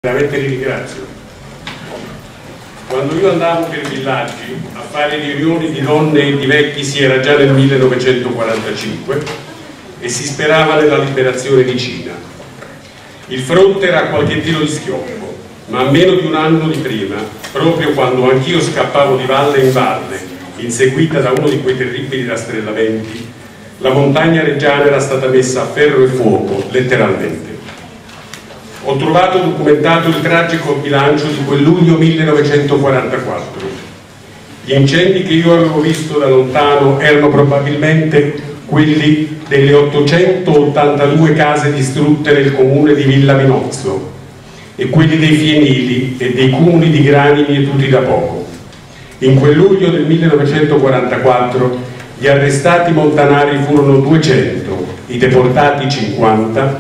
Veramente li ringrazio. Quando io andavo per villaggi a fare riunioni di donne e di vecchi si era già nel 1945 e si sperava nella liberazione di Cina. Il fronte era a qualche tiro di schioppo, ma a meno di un anno di prima, proprio quando anch'io scappavo di valle in valle, inseguita da uno di quei terribili rastrellamenti, la montagna reggiana era stata messa a ferro e fuoco, letteralmente. Ho trovato documentato il tragico bilancio di quel luglio 1944. Gli incendi che io avevo visto da lontano erano probabilmente quelli delle 882 case distrutte nel comune di Villa Minozzo e quelli dei fienili e dei cumuli di grani mietuti da poco. In quel luglio del 1944 gli arrestati montanari furono 200, i deportati 50,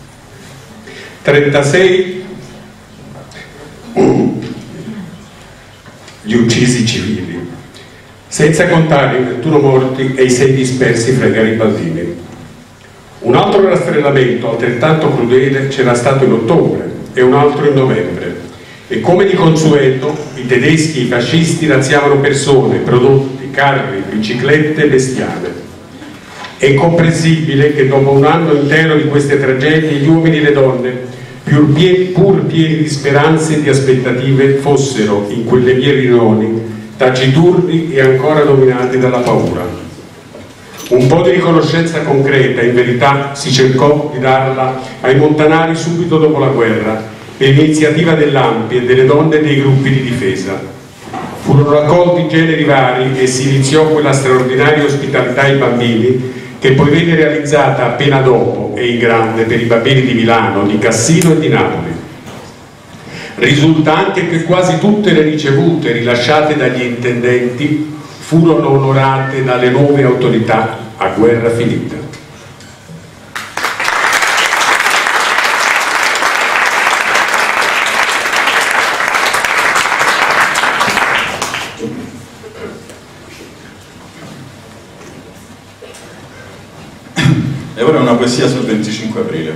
36 gli uccisi civili, senza contare i 21 morti e i 6 dispersi fra i garibaldini. Un altro rastrellamento altrettanto crudele c'era stato in ottobre e un altro in novembre, e come di consueto i tedeschi e i fascisti razziavano persone, prodotti, carri, biciclette e bestiame. È incomprensibile che dopo un anno intero di queste tragedie gli uomini e le donne, pur pieni di speranze e di aspettative, fossero in quelle mie riunioni taciturni e ancora dominati dalla paura. Un po' di riconoscenza concreta, in verità, si cercò di darla ai montanari subito dopo la guerra per l'iniziativa dell'ANPI e delle donne dei gruppi di difesa. Furono raccolti generi vari e si iniziò quella straordinaria ospitalità ai bambini che poi venne realizzata appena dopo e in grande per i bambini di Milano, di Cassino e di Napoli. Risulta anche che quasi tutte le ricevute rilasciate dagli intendenti furono onorate dalle nuove autorità a guerra finita. E ora una poesia sul 25 aprile.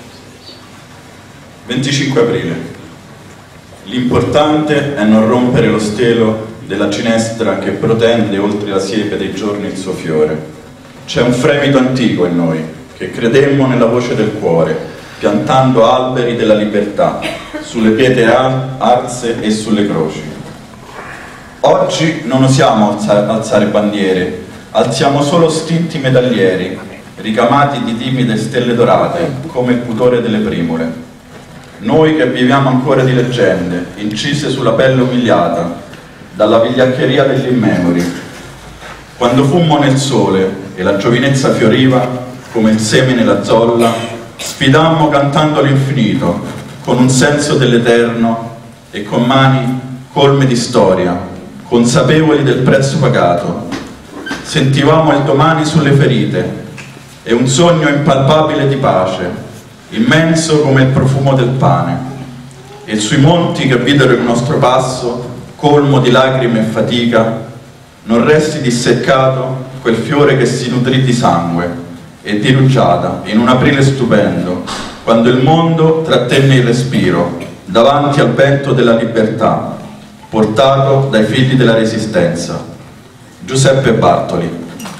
25 aprile. L'importante è non rompere lo stelo della ginestra che protende oltre la siepe dei giorni il suo fiore. C'è un fremito antico in noi, che credemmo nella voce del cuore, piantando alberi della libertà, sulle pietre arse e sulle croci. Oggi non osiamo alzare bandiere, alziamo solo stinti medaglieri, ricamati di timide stelle dorate, come il putore delle primule. Noi che viviamo ancora di leggende, incise sulla pelle umiliata, dalla vigliaccheria degli immemori. Quando fummo nel sole e la giovinezza fioriva, come il seme nella zolla, sfidammo cantando l'infinito, con un senso dell'eterno e con mani colme di storia, consapevoli del prezzo pagato. Sentivamo il domani sulle ferite, e un sogno impalpabile di pace, immenso come il profumo del pane, e sui monti che videro il nostro passo, colmo di lacrime e fatica, non resti disseccato quel fiore che si nutrì di sangue e di rugiada in un aprile stupendo, quando il mondo trattenne il respiro davanti al vento della libertà, portato dai figli della Resistenza. Giuseppe Bartoli.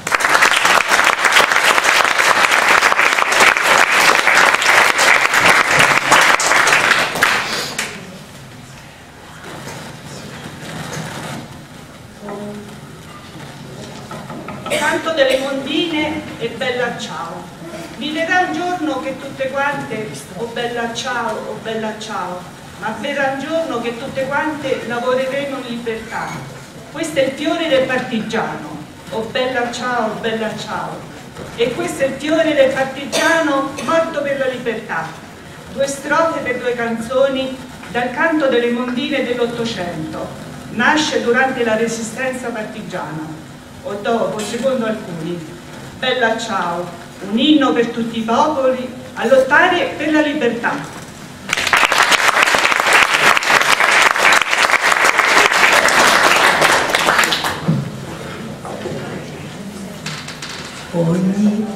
Canto delle mondine e bella ciao. Mi verrà un giorno che tutte quante, oh bella ciao, ma verrà un giorno che tutte quante lavoreremo in libertà. Questo è il fiore del partigiano, oh bella ciao, e questo è il fiore del partigiano morto per la libertà. 2 strofe per 2 canzoni dal canto delle mondine dell'Ottocento. Nasce durante la resistenza partigiana, o dopo, secondo alcuni. Bella ciao, un inno per tutti i popoli a lottare per la libertà. Ogni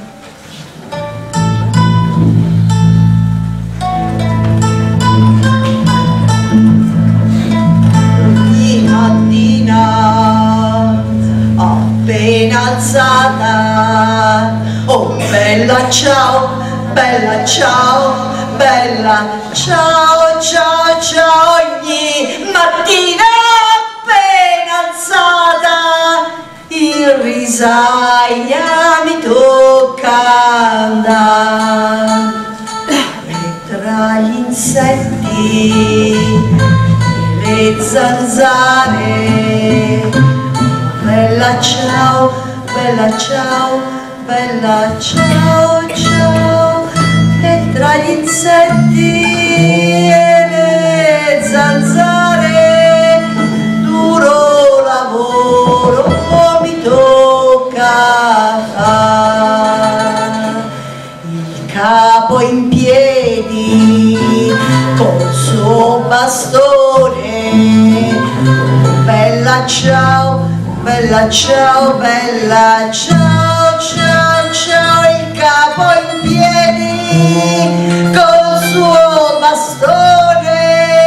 alzata. Oh bella ciao, bella ciao, bella ciao, ciao, ciao. Ogni mattina appena alzata in risaia mi tocca andare. E tra gli insetti le zanzare, bella ciao, bella ciao, bella ciao, ciao. E tra gli insetti e le zanzare duro lavoro mi tocca fare. Il capo in piedi col suo bastone, bella ciao, bella ciao, bella ciao, ciao, ciao. Il capo in piedi col suo bastone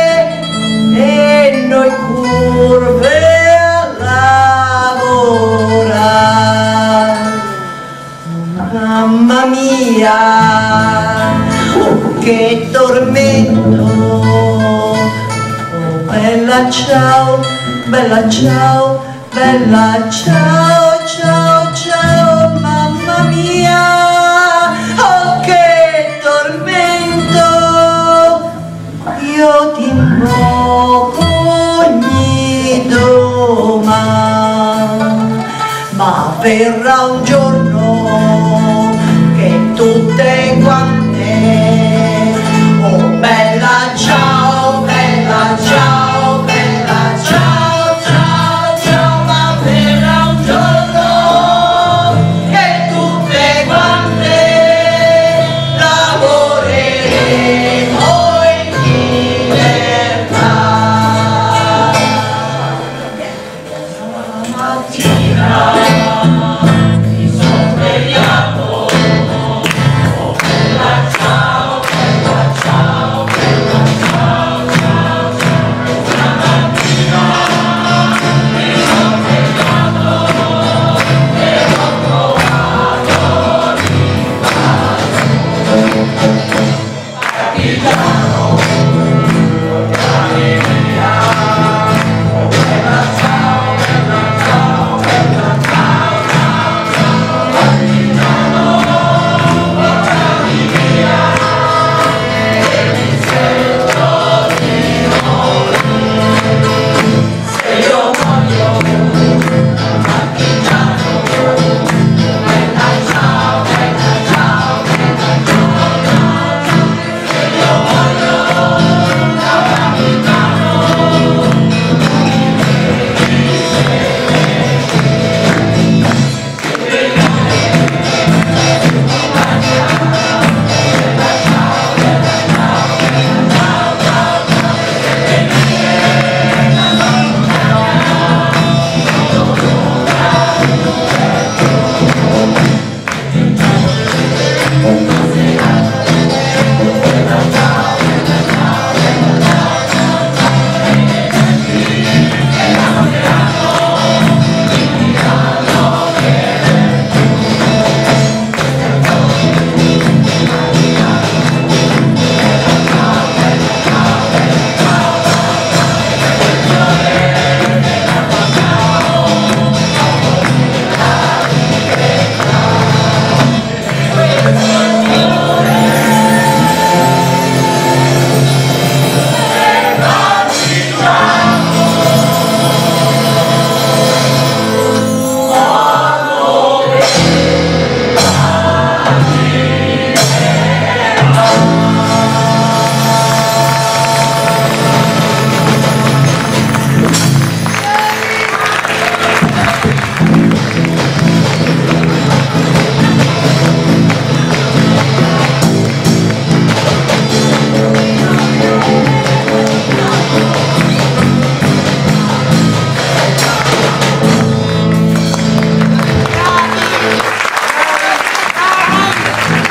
e noi curve a lavorare. Mamma mia, oh che tormento. Oh bella ciao, bella ciao, bella ciao, ciao, ciao. Mamma mia, oh che tormento. Io ti invoco ogni domani, ma verrà un giorno che tutte quante, oh bella ciao, bella ciao, bella ciao, ciao, ciao. Ma verrà un giorno che tutte quante lavoreremo in libertà.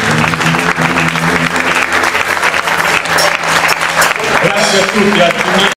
Grazie a tutti.